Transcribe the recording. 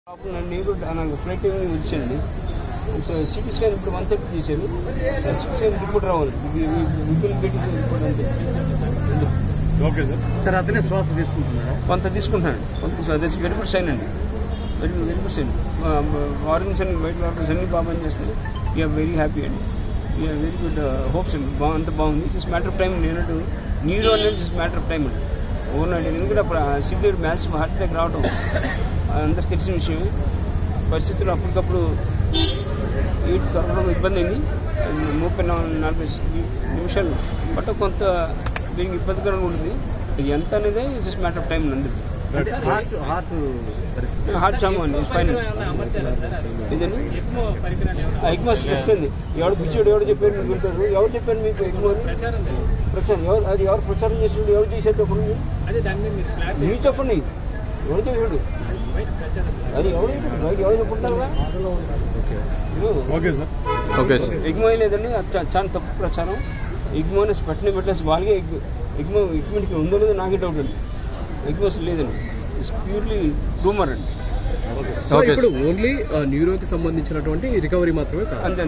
నేను నాకు ఫ్లైట్ వచ్చానండి. సో సిటీ స్కాన్ ఇప్పుడు 130 చేశారు. సిటీ స్కాన్ రిపోర్ట్ రావాలి. Okay sir. సార్ అతనే శ్వాస తీసుకుంటున్నాడు, కొంత తీసుకుంటున్నాడు, కొంత వెరీ గుడ్ సైన్ అండి. Very good sign. ఆర్గన్స్ అన్ని వైట్ ఆర్గన్స్ అన్ని బాగా పనిచేస్తున్నాయి. వీఆర్ వెరీ హ్యాపీ అండి. వీఆర్ వెరీ గుడ్ హోప్స్ అండి. అంత బాగుంది. Just matter of time. నేను న్యూరో అనేది జస్ట్ మ్యాటర్ ఆఫ్ టైం అండి. ఓవర్నైట్. ఎందుకంటే అప్పుడు సివియర్ మ్యాసివ్ హార్ట్ అటాక్ రావడం అందరికి తెలిసిన విషయం. పరిస్థితులు అప్పటికప్పుడు ఈట్ దొరకడం ఇబ్బంది అయింది. 30-40 నిమిషాలు బట్ కొంత దీనికి ఇబ్బందికరంగా ఉంటుంది. ఎంత అనేది జస్ట్ మ్యాటర్ ఆఫ్ టైం అండి. హార్ట్ చాము అండి. ఫైనల్ ఎగ్మో చెప్పింది. ఎవడు పిచ్చాడు, ఎవడు చెప్పారు మీకు ఉంటారు. ఎవరు చెప్పారు మీకు ఎగ్మో ప్రచారం? ఎవరు అది ఎవరు ప్రచారం చేసాడు? ఎవరు చేసేటప్పుడు మీరు చెప్పండి. ఎవరు చేసాడు అది? ఎవరు ఎవరు చెప్పుకుంటారు? Okay sir. Okay sir. ECMO లేదండి, చాలా తప్పు ప్రచారం. ఎగ్మో అనేసి పట్టిన పెట్టేసి వాళ్ళకే ఎగ్మో ఎక్విప్మెంట్కి ఉందో లేదో నాకే డౌట్ అండి. ఎగ్మోస్ లేదండి. ఇట్స్ ప్యూర్లీ రూమర్ అండి. ఇప్పుడు ఓన్లీ న్యూరోకి సంబంధించినటువంటి రికవరీ మాత్రమే కాదు. అంతే.